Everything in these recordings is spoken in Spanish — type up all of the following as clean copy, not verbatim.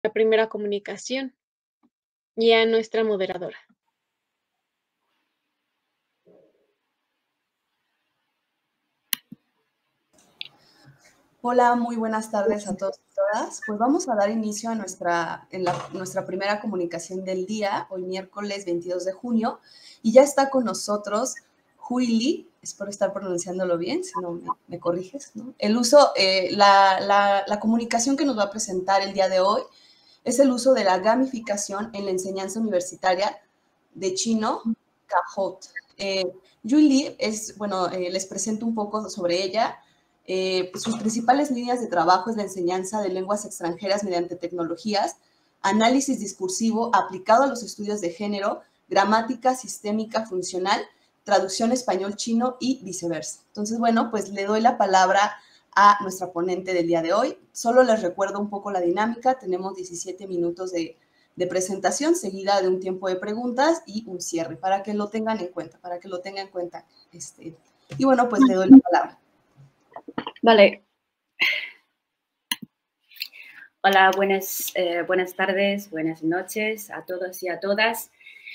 la primera comunicación y a nuestra moderadora. Hola, muy buenas tardes a todos y todas. Pues vamos a dar inicio a nuestra primera comunicación del día, hoy miércoles 22 de junio, y ya está con nosotros Hui Li, espero estar pronunciándolo bien, si no me corriges, ¿no? La comunicación que nos va a presentar el día de hoy es el uso de la gamificación en la enseñanza universitaria de chino, Kahoot. Hui Li les presento un poco sobre ella. Sus principales líneas de trabajo es la enseñanza de lenguas extranjeras mediante tecnologías, análisis discursivo aplicado a los estudios de género, gramática sistémica funcional, traducción español-chino y viceversa. Entonces, bueno, pues le doy la palabra a nuestra ponente del día de hoy. Solo les recuerdo un poco la dinámica. Tenemos 17 minutos de presentación, seguida de un tiempo de preguntas y un cierre, para que lo tengan en cuenta, Y bueno, pues le doy la palabra. Vale. Hola, buenas tardes, buenas noches a todos y a todas.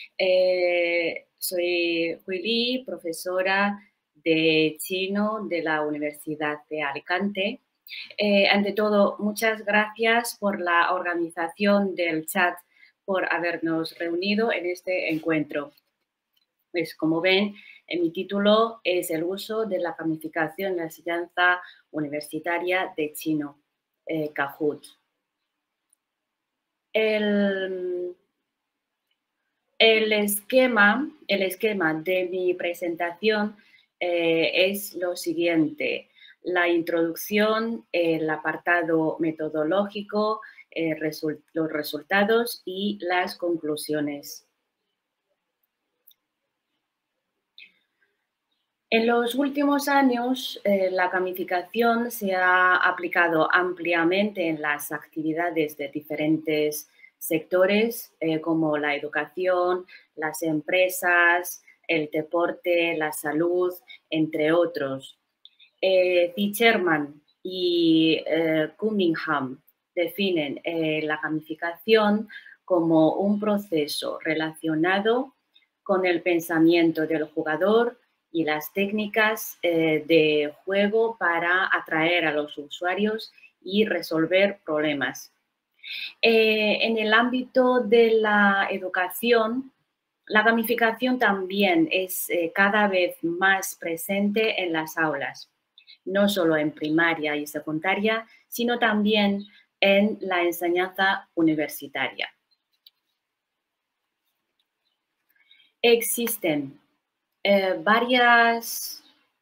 Soy Hui Li, profesora de chino de la Universidad de Alicante. Ante todo, muchas gracias por la organización del chat, por habernos reunido en este encuentro. Pues como ven, mi título es el uso de la gamificación en la enseñanza universitaria de chino, Kahoot. El esquema de mi presentación es lo siguiente: la introducción, el apartado metodológico, los resultados y las conclusiones. En los últimos años, la gamificación se ha aplicado ampliamente en las actividades de diferentes sectores, como la educación, las empresas, el deporte, la salud, entre otros. Zicherman y Cunningham definen la gamificación como un proceso relacionado con el pensamiento del jugador y las técnicas de juego para atraer a los usuarios y resolver problemas. En el ámbito de la educación, la gamificación también es cada vez más presente en las aulas, no solo en primaria y secundaria, sino también en la enseñanza universitaria. Existen varias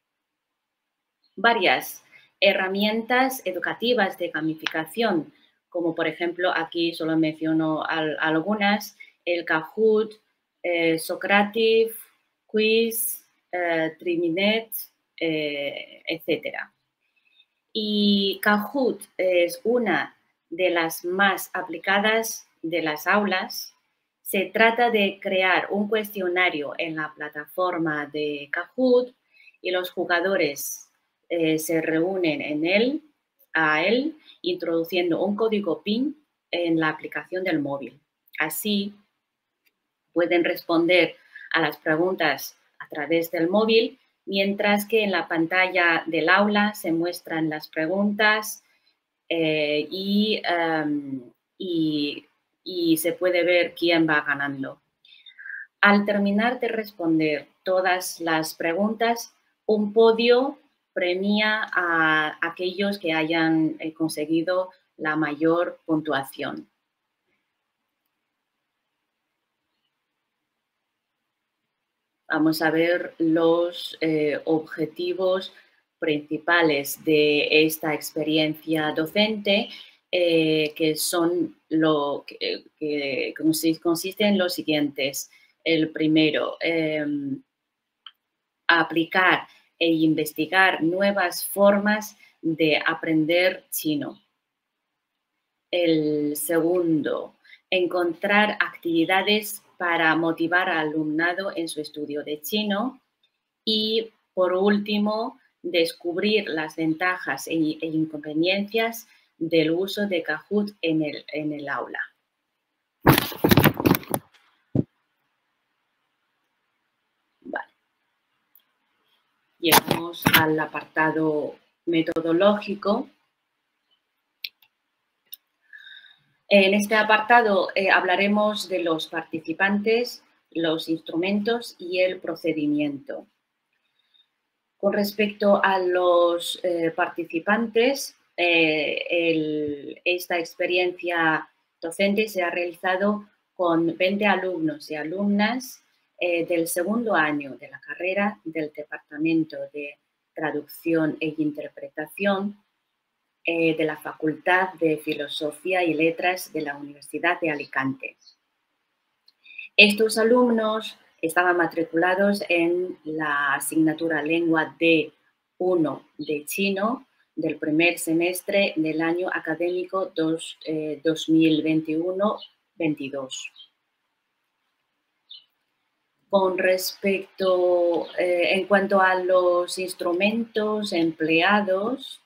herramientas educativas de gamificación, como por ejemplo, aquí solo menciono algunas: el Kahoot, Socrative, Quiz, Triminet, etc. Y Kahoot es una de las más aplicadas de las aulas. Se trata de crear un cuestionario en la plataforma de Kahoot y los jugadores se reúnen a él, introduciendo un código PIN en la aplicación del móvil. Así pueden responder a las preguntas a través del móvil, mientras que en la pantalla del aula se muestran las preguntas y se puede ver quién va ganando. Al terminar de responder todas las preguntas, un podio premia a aquellos que hayan conseguido la mayor puntuación. Vamos a ver los objetivos principales de esta experiencia docente, que consisten en los siguientes. El primero, aplicar e investigar nuevas formas de aprender chino. El segundo, encontrar actividades para motivar al alumnado en su estudio de chino. Y, por último, descubrir las ventajas e inconveniencias del uso de Kahoot en el aula. Vale. Llegamos al apartado metodológico. En este apartado hablaremos de los participantes, los instrumentos y el procedimiento. Con respecto a los participantes, esta experiencia docente se ha realizado con 20 alumnos y alumnas del segundo año de la carrera del Departamento de Traducción e Interpretación de la Facultad de Filosofía y Letras de la Universidad de Alicante. Estos alumnos estaban matriculados en la asignatura Lengua D1 de chino del primer semestre del año académico 2021-22. Con respecto, en cuanto a los instrumentos empleados,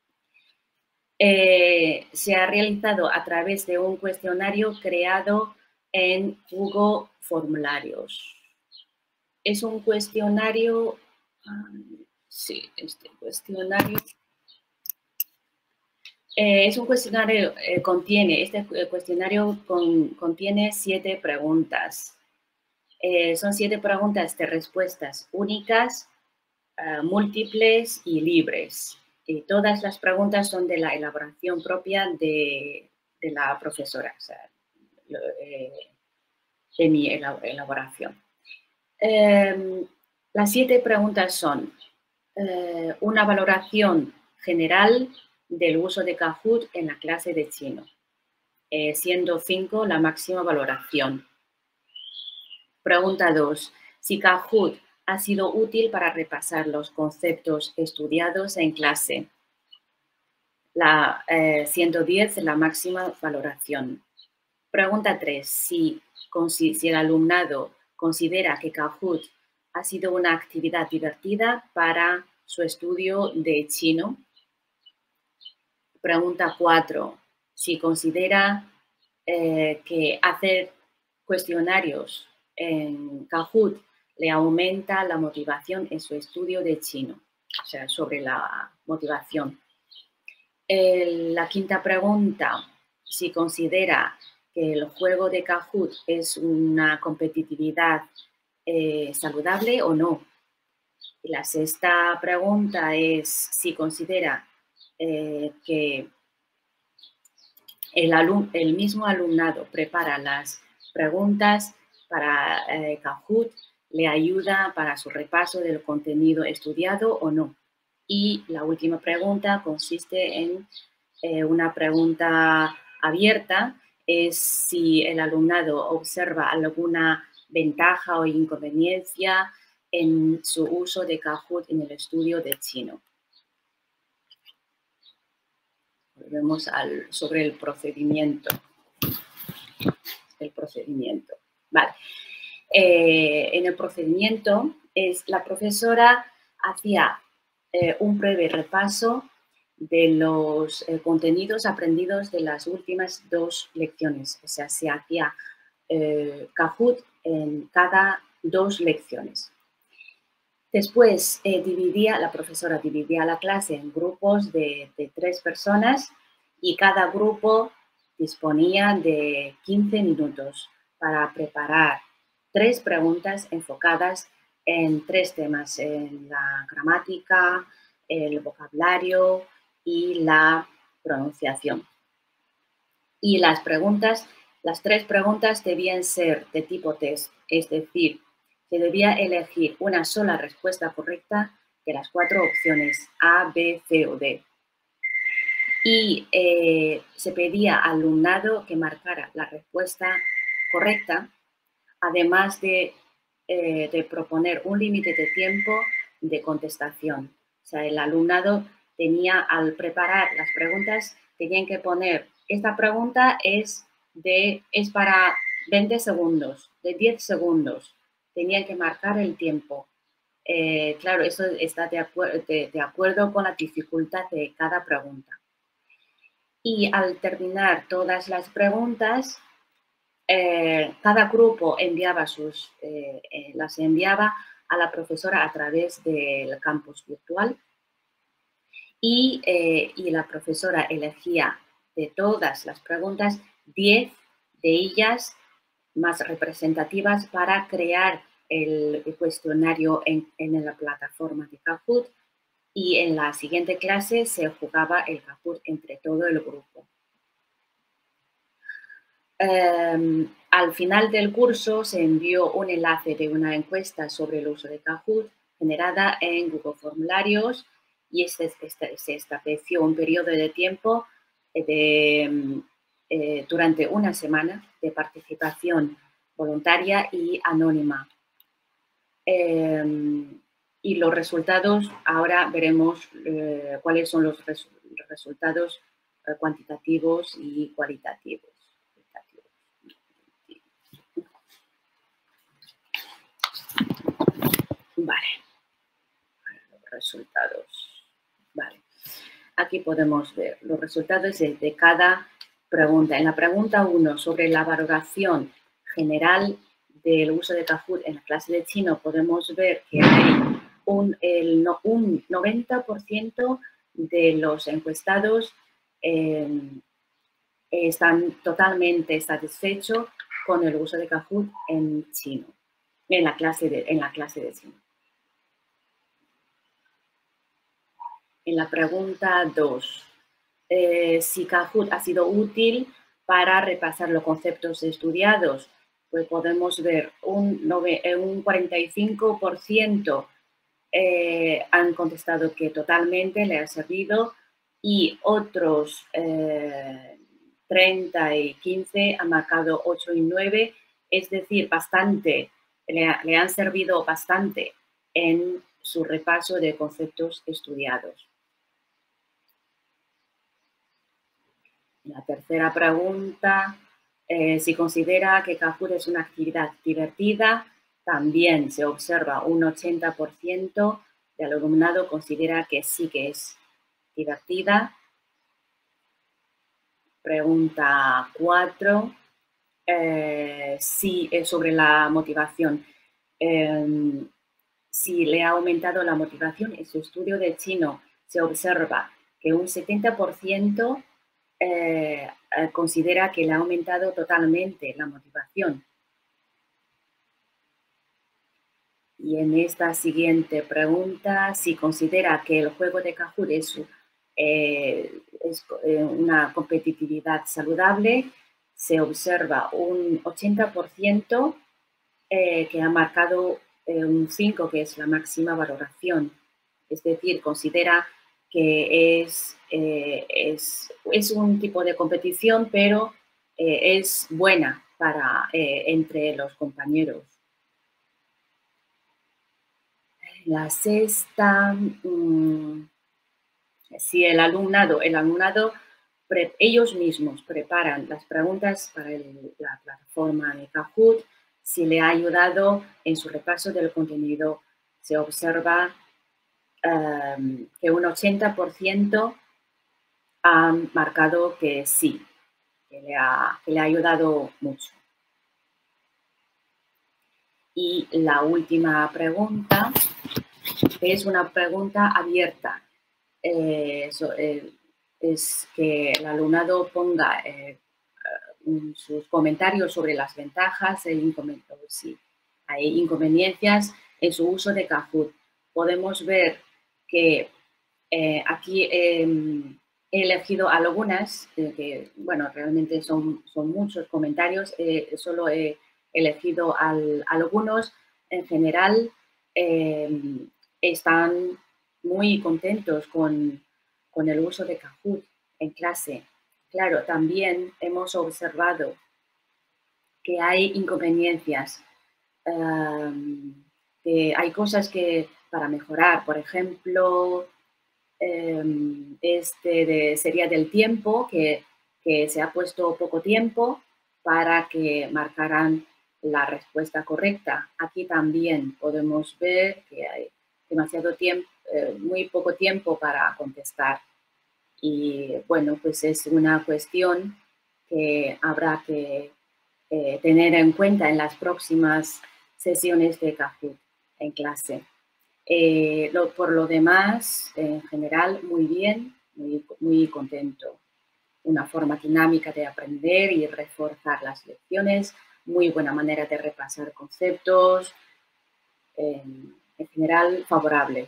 se ha realizado a través de un cuestionario creado en Google Formularios. Es un cuestionario, sí, este cuestionario, contiene 7 preguntas. Son 7 preguntas de respuestas únicas, múltiples y libres. Y todas las preguntas son de la elaboración propia de la profesora, o sea, de mi elaboración. Las 7 preguntas son una valoración general del uso de Kahoot en la clase de chino, siendo 5 la máxima valoración. Pregunta 2. Si Kahoot ha sido útil para repasar los conceptos estudiados en clase. 110 la máxima valoración. Pregunta 3. Si el alumnado considera que Kahoot ha sido una actividad divertida para su estudio de chino. Pregunta 4. Si considera que hacer cuestionarios en Kahoot le aumenta la motivación en su estudio de chino, o sea, sobre la motivación. La 5ª pregunta, si considera que el juego de Kahoot es una competitividad saludable o no. Y la 6ª pregunta es si considera que el mismo alumnado prepara las preguntas para Kahoot, le ayuda para su repaso del contenido estudiado o no. Y la última pregunta consiste en una pregunta abierta, es si el alumnado observa alguna ventaja o inconveniencia en su uso de Kahoot en el estudio de chino. Volvemos sobre el procedimiento. Vale. En el procedimiento, la profesora hacía un breve repaso de los contenidos aprendidos de las últimas 2 lecciones. O sea, se hacía Kahoot en cada 2 lecciones. Después, la profesora dividía la clase en grupos de 3 personas y cada grupo disponía de 15 minutos para preparar 3 preguntas enfocadas en 3 temas, en la gramática, el vocabulario y la pronunciación. Y las 3 preguntas debían ser de tipo test, es decir, se debía elegir una sola respuesta correcta de las 4 opciones A, B, C o D. Y se pedía al alumnado que marcara la respuesta correcta, además de proponer un límite de tiempo de contestación. O sea, el alumnado al preparar las preguntas, tenían que poner, esta pregunta es para 20 segundos, de 10 segundos. Tenían que marcar el tiempo. Claro, eso está de acuerdo con la dificultad de cada pregunta. Y al terminar todas las preguntas, cada grupo las enviaba a la profesora a través del campus virtual y la profesora elegía de todas las preguntas 10 de ellas más representativas para crear el cuestionario en la plataforma de Kahoot, y en la siguiente clase se jugaba el Kahoot entre todo el grupo. Al final del curso se envió un enlace de una encuesta sobre el uso de Kahoot generada en Google Formularios, y se estableció un periodo de tiempo durante una semana de participación voluntaria y anónima. Y los resultados, ahora veremos cuáles son los resultados cuantitativos y cualitativos. Vale, los resultados. Vale, aquí podemos ver los resultados de cada pregunta. En la pregunta 1 sobre la valoración general del uso de Kahoot en la clase de chino, podemos ver que hay un 90% de los encuestados están totalmente satisfechos con el uso de Kahoot en chino, en la clase de chino. En la pregunta 2, si Kahoot ha sido útil para repasar los conceptos estudiados, pues podemos ver un 45% han contestado que totalmente le ha servido, y otros 30 y 15 han marcado 8 y 9, es decir, bastante, le han servido bastante en su repaso de conceptos estudiados. La tercera pregunta, si considera que Kahoot es una actividad divertida, también se observa un 80% del alumnado considera que sí que es divertida. Pregunta 4, sobre la motivación. Si le ha aumentado la motivación en su estudio de chino, se observa que un 70% considera que le ha aumentado totalmente la motivación. Y en esta siguiente pregunta, si considera que el juego de Kahoot es una competitividad saludable, se observa un 80% que ha marcado un 5, que es la máxima valoración. Es decir, considera que es un tipo de competición, pero es buena entre los compañeros. La sexta, si el alumnado, ellos mismos preparan las preguntas para la plataforma de Kahoot, si le ha ayudado en su repaso del contenido, se observa que un 80% han marcado que sí, que le ha ayudado mucho. Y la última pregunta es una pregunta abierta. Es que el alumnado ponga sus comentarios sobre las ventajas si hay inconveniencias en su uso de Kahoot. Podemos ver que aquí he elegido algunas, que bueno, realmente son muchos comentarios, solo he elegido algunos. En general, están muy contentos con el uso de Kahoot en clase. Claro, también hemos observado que hay inconveniencias, que hay cosas que para mejorar. Por ejemplo, sería del tiempo, que se ha puesto poco tiempo para que marcaran la respuesta correcta. Aquí también podemos ver que hay demasiado tiempo, muy poco tiempo para contestar. Y bueno, pues es una cuestión que habrá que tener en cuenta en las próximas sesiones de Kahoot en clase. Por lo demás, en general, muy bien, muy contento. Una forma dinámica de aprender y reforzar las lecciones, muy buena manera de repasar conceptos, en general, favorable.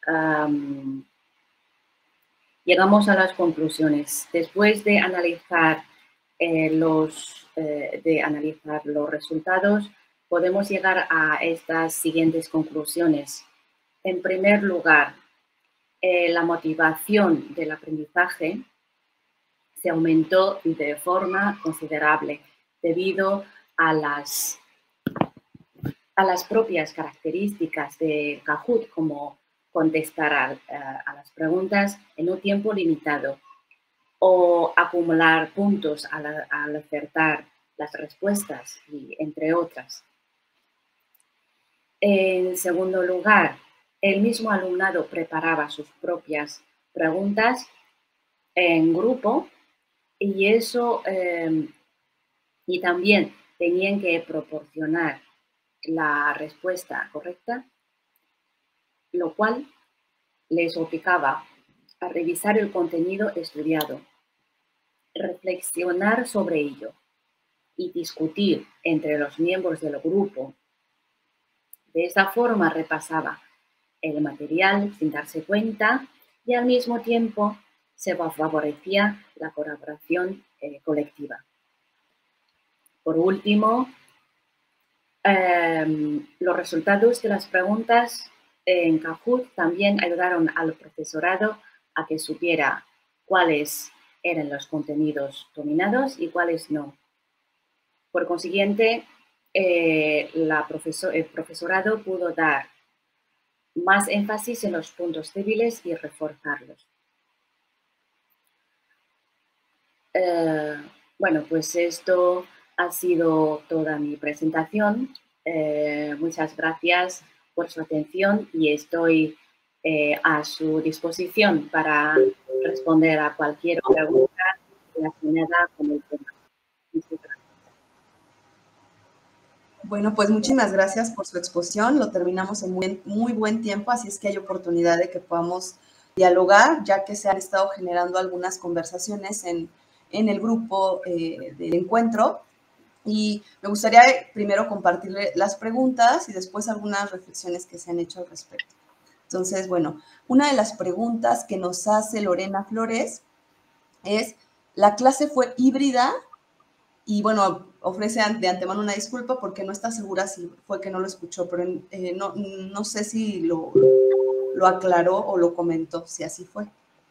Llegamos a las conclusiones. Después de analizar los resultados, podemos llegar a estas siguientes conclusiones. En primer lugar, la motivación del aprendizaje se aumentó de forma considerable debido a las propias características de Kahoot, como contestar a las preguntas en un tiempo limitado o acumular puntos al acertar las respuestas, y entre otras. En segundo lugar, el mismo alumnado preparaba sus propias preguntas en grupo y y también tenían que proporcionar la respuesta correcta, lo cual les obligaba a revisar el contenido estudiado, reflexionar sobre ello y discutir entre los miembros del grupo. De esa forma repasaba el material sin darse cuenta y al mismo tiempo se favorecía la colaboración colectiva. Por último, los resultados de las preguntas en Kahoot también ayudaron al profesorado a que supiera cuáles eran los contenidos dominados y cuáles no. Por consiguiente, el profesorado pudo dar más énfasis en los puntos débiles y reforzarlos. Bueno, pues esto ha sido toda mi presentación. Muchas gracias por su atención y estoy a su disposición para responder a cualquier pregunta relacionada con el tema. Bueno, pues muchísimas gracias por su exposición. Lo terminamos en muy buen tiempo, así es que hay oportunidad de que podamos dialogar, ya que se han estado generando algunas conversaciones en el grupo del encuentro. Y me gustaría primero compartirle las preguntas y después algunas reflexiones que se han hecho al respecto. Entonces, bueno, una de las preguntas que nos hace Lorena Flores es, ¿la clase fue híbrida? Y bueno, ofrece de antemano una disculpa porque no está segura si fue que no lo escuchó, pero no sé si lo aclaró o lo comentó, si así fue.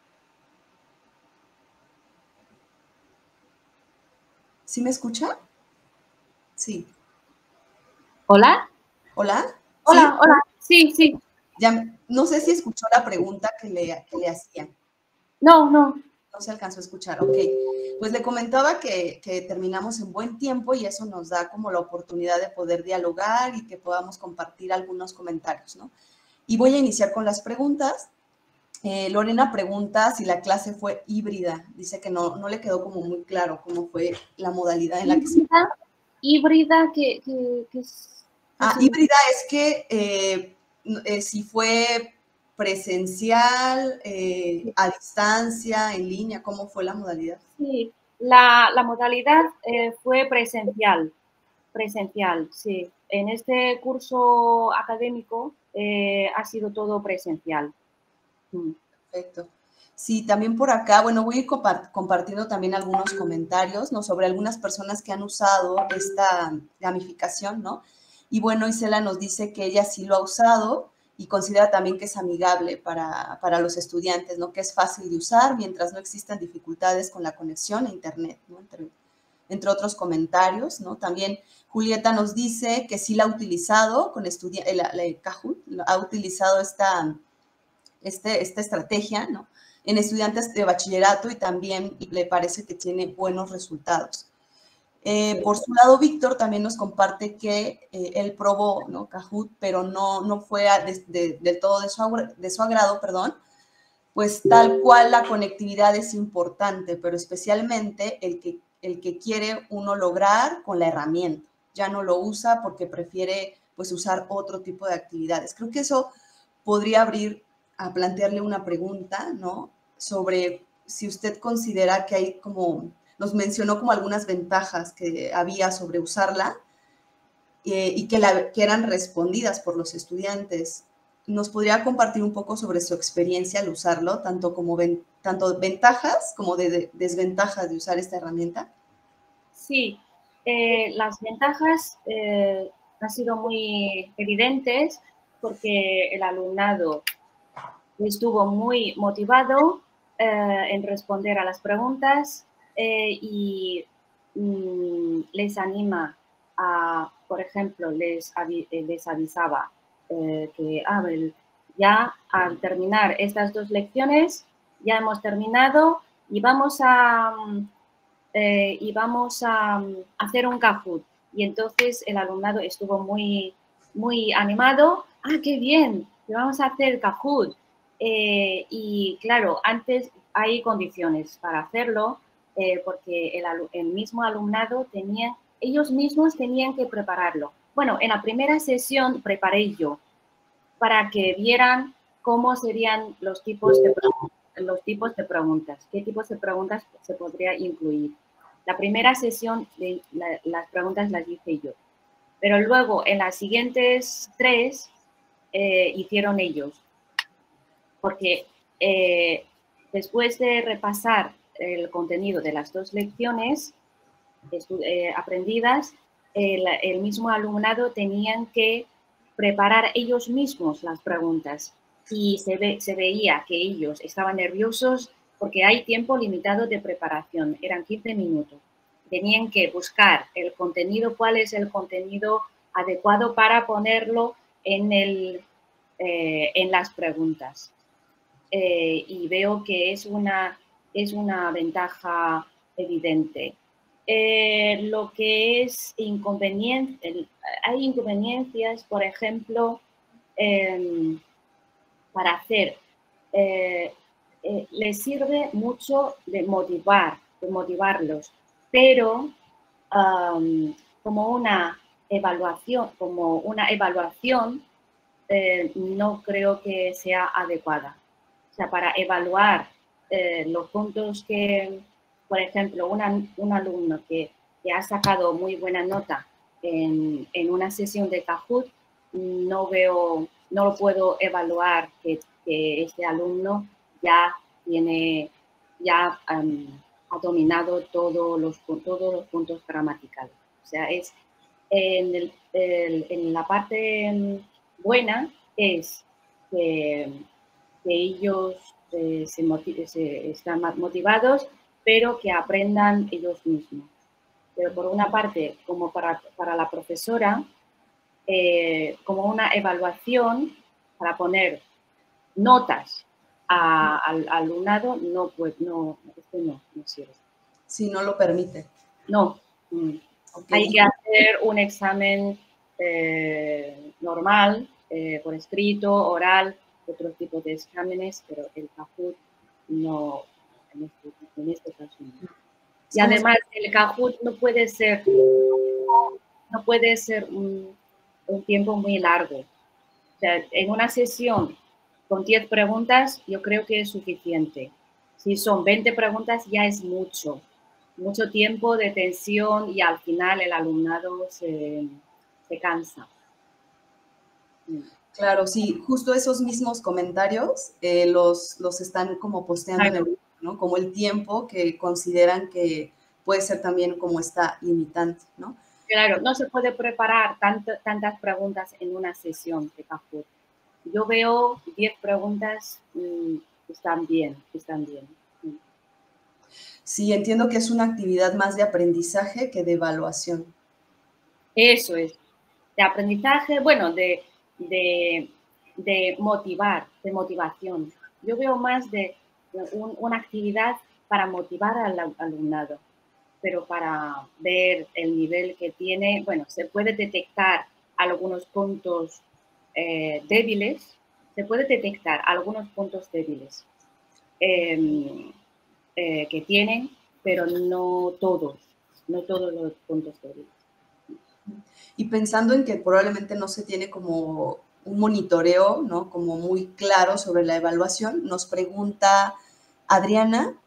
¿Sí me escucha? Sí. ¿Hola? ¿Hola? Hola, ¿Sí? hola. Sí, sí. Ya, no sé si escuchó la pregunta que le hacían. No. No se alcanzó a escuchar, ok. Pues le comentaba que terminamos en buen tiempo y eso nos da como la oportunidad de poder dialogar y que podamos compartir algunos comentarios, ¿no? Y voy a iniciar con las preguntas. Lorena pregunta si la clase fue híbrida. Dice que no le quedó como muy claro cómo fue la modalidad en la que se... ¿Híbrida? ¿Qué es? Híbrida es que si fue presencial, a distancia, en línea, ¿cómo fue la modalidad? Sí, la modalidad fue presencial, sí. En este curso académico ha sido todo presencial. Perfecto. Sí, también por acá, bueno, voy a ir compartiendo también algunos comentarios, ¿no? Sobre algunas personas que han usado esta gamificación, ¿no? Y bueno, Isela nos dice que ella sí lo ha usado y considera también que es amigable para los estudiantes, ¿no? Que es fácil de usar mientras no existan dificultades con la conexión a internet, ¿no? Entre otros comentarios, ¿no? También Julieta nos dice que sí la ha utilizado con Kahoot, ha utilizado esta estrategia, ¿no? En estudiantes de bachillerato y también le parece que tiene buenos resultados. Por su lado, Víctor también nos comparte que él probó, ¿no? Kahoot, pero no fue del todo de su agrado, perdón, pues tal cual la conectividad es importante, pero especialmente el que quiere uno lograr con la herramienta. Ya no lo usa porque prefiere pues usar otro tipo de actividades. Creo que eso podría abrir a plantearle una pregunta, ¿no? Sobre si usted considera que hay como, nos mencionó como algunas ventajas que había sobre usarla y que eran respondidas por los estudiantes. ¿Nos podría compartir un poco sobre su experiencia al usarlo, tanto ventajas como desventajas de usar esta herramienta? Sí, las ventajas han sido muy evidentes porque el alumnado estuvo muy motivado en responder a las preguntas y les anima a, por ejemplo, les avisaba que ya al terminar estas 2 lecciones ya hemos terminado y vamos a hacer un Kahoot. Y entonces el alumnado estuvo muy animado. ¡Ah, qué bien! Vamos a hacer Kahoot. Y claro, antes hay condiciones para hacerlo porque el mismo alumnado ellos mismos tenían que prepararlo. Bueno, en la primera sesión preparé yo para que vieran cómo serían los tipos de preguntas, qué tipos de preguntas se podría incluir. La primera sesión de las preguntas las hice yo, pero luego en las siguientes 3 hicieron ellos, porque después de repasar el contenido de las 2 lecciones aprendidas, el mismo alumnado tenían que preparar ellos mismos las preguntas y se veía que ellos estaban nerviosos porque hay tiempo limitado de preparación, eran 15 minutos. Tenían que buscar el contenido, cuál es el contenido adecuado para ponerlo en las preguntas. Y veo que es una ventaja evidente. Lo que es inconveniente, hay inconveniencias, por ejemplo, para hacer, les sirve mucho de motivarlos, pero como una evaluación, no creo que sea adecuada. O sea, para evaluar los puntos que, por ejemplo, un alumno que ha sacado muy buena nota en una sesión de Kahoot, no lo puedo evaluar que este alumno ya ha dominado todos los puntos gramaticales. O sea, es en la parte buena es que ellos están más motivados, pero que aprendan ellos mismos. Pero por una parte, como para la profesora, como una evaluación para poner notas al alumnado, no sirve. Si no lo permite. No. Okay. Hay que hacer un examen normal, por escrito, oral, otro tipo de exámenes, pero el Kahoot no, en este caso no. Y además el Kahoot no puede ser un tiempo muy largo. O sea, en una sesión con 10 preguntas yo creo que es suficiente. Si son 20 preguntas ya es mucho tiempo de tensión y al final el alumnado se cansa. Claro, sí, justo esos mismos comentarios los están como posteando en el grupo, ¿no? Como el tiempo que consideran que puede ser también como esta limitante, ¿no? Claro, no se puede preparar tantas preguntas en una sesión de Kahoot. Yo veo 10 preguntas, están bien. Sí, entiendo que es una actividad más de aprendizaje que de evaluación. Eso es, de aprendizaje, bueno, de motivación. Yo veo más de una actividad para motivar al alumnado, pero para ver el nivel que tiene, bueno, se puede detectar algunos puntos débiles, que tienen, pero no todos los puntos de vista. Y pensando en que probablemente no se tiene como un monitoreo, ¿no? Como muy claro sobre la evaluación, nos pregunta Adriana,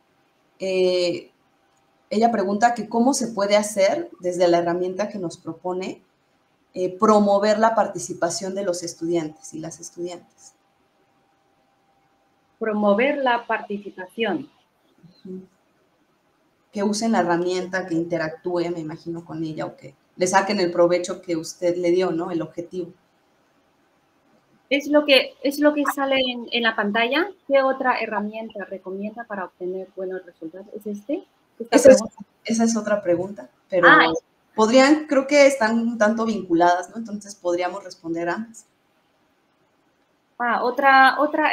ella pregunta que cómo se puede hacer desde la herramienta que nos propone promover la participación de los estudiantes y las estudiantes. Promover la participación. Que usen la herramienta, que interactúe, me imagino, con ella o que le saquen el provecho que usted le dio, ¿no? El objetivo. Es lo que sale en la pantalla. ¿Qué otra herramienta recomienda para obtener buenos resultados? ¿Es Esa es otra pregunta, pero podrían, creo que están un tanto vinculadas, ¿no? Entonces podríamos responder ambas. Otra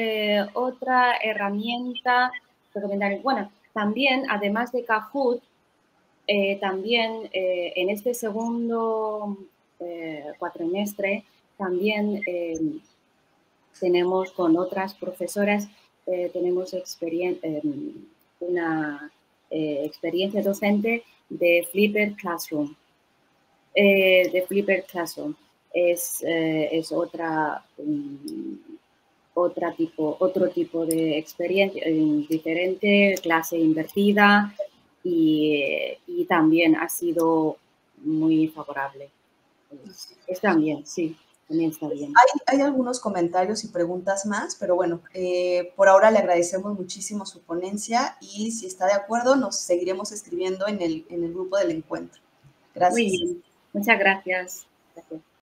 herramienta recomendar. Bueno, también, además de Kahoot, también en este segundo cuatrimestre, también tenemos con otras profesoras, tenemos una experiencia docente de Flipper Classroom. Es otro tipo de experiencia, diferente, clase invertida y también ha sido muy favorable. También está bien. Hay algunos comentarios y preguntas más, pero bueno, por ahora le agradecemos muchísimo su ponencia y si está de acuerdo nos seguiremos escribiendo en el grupo del encuentro. Gracias. Muy bien. Muchas gracias. Gracias.